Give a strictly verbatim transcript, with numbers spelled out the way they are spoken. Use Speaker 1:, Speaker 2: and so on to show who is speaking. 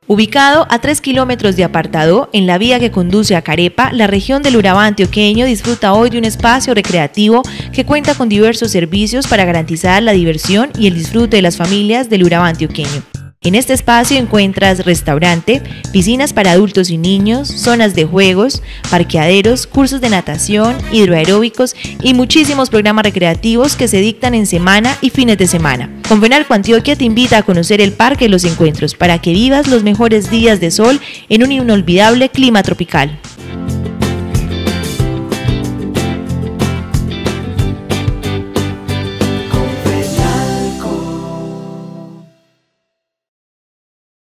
Speaker 1: Ubicado a tres kilómetros de Apartadó, en la vía que conduce a Carepa, la región del Urabá antioqueño disfruta hoy de un espacio recreativo que cuenta con diversos servicios para garantizar la diversión y el disfrute de las familias del Urabá antioqueño. En este espacio encuentras restaurante, piscinas para adultos y niños, zonas de juegos, parqueaderos, cursos de natación, hidroaeróbicos y muchísimos programas recreativos que se dictan en semana y fines de semana. Confenalco Antioquia te invita a conocer el Parque de los Encuentros para que vivas los mejores días de sol en un inolvidable clima tropical.